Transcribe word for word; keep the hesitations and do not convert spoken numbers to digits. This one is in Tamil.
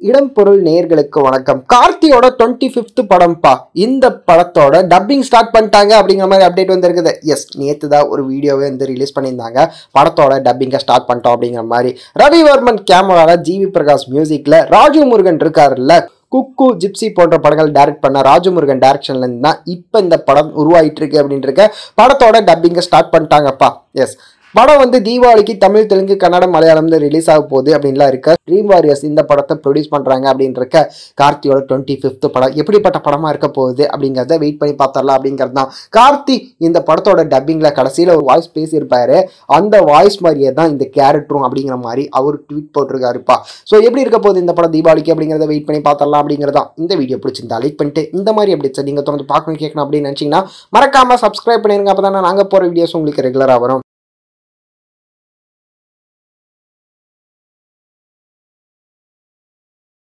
இடம் பொருள் நேயர்களுக்கு வணக்கம். கார்த்தியோட டுவெண்ட்டி ஃபிஃப்த் படம்பா. இந்த படத்தோட டப்பிங் ஸ்டார்ட் பண்ணிட்டாங்க அப்படிங்கிற மாதிரி அப்டேட் வந்துருக்குது. எஸ், நேற்று தான் ஒரு வீடியோவே வந்து ரிலீஸ் பண்ணியிருந்தாங்க. படத்தோட டப்பிங்கை ஸ்டார்ட் பண்ணிட்டோம் அப்படிங்கிற மாதிரி. ரவிவர்மன் கேமரால ஜிவி பிரகாஷ் மியூசிக்ல ராஜு முருகன் இருக்காருல்ல, குக்கு, ஜிப்சி போன்ற படங்கள் டைரக்ட் பண்ண ராஜு முருகன் டைரக்ஷன்ல இருந்து தான் இப்போ இந்த படம் உருவாயிட்டு இருக்கு அப்படின்னு இருக்க. படத்தோட டப்பிங்கை ஸ்டார்ட் பண்ணிட்டாங்கப்பா. எஸ், படம் வந்து தீபாவளிக்கு தமிழ், தெலுங்கு, கன்னடம், மலையாளம்ல ரிலீஸ் ஆக போகுது அப்படின்லாம் இருக்க. ட்ரீம் வாரியர்ஸ் இந்த படத்தை ப்ரொடியூஸ் பண்றாங்க அப்படின்னு இருக்க. கார்த்தியோட டுவெண்ட்டி ஃபிஃப்த் படம் எப்படிப்பட்ட படமா இருக்க போகுது அப்படிங்கிறத வெயிட் பண்ணி பார்த்தரலாம் அப்படிங்கிறது தான். கார்த்தி இந்த படத்தோட டப்பிங்ல கடைசியில் ஒரு வாய்ஸ் பேசியிருப்பாரு. அந்த வாய்ஸ் மாதிரியே தான் இந்த கேரக்டரும் அப்படிங்கிற மாதிரி அவர் ட்வீட் போட்டிருக்காருப்பா. ஸோ எப்படி இருக்க போகுது இந்த படம் தீபாவளிக்கு அப்படிங்கிறத வெயிட் பண்ணி பார்த்தரலாம் அப்படிங்கிறது தான். இந்த வீடியோ பிடிச்சிருந்தா லைக் பண்ணிட்டு இந்த மாதிரி அப்டேட்ஸ் நீங்கள் தொடர்ந்து பார்க்கணும் கேட்கணும் அப்படின்னு நினச்சிங்கன்னா மறக்காம சப்ஸ்கிரைப் பண்ணிருங்க. அப்போ தான் நாங்கள் போகிற வீடியோஸ் உங்களுக்கு ரெகுலராக வரும்.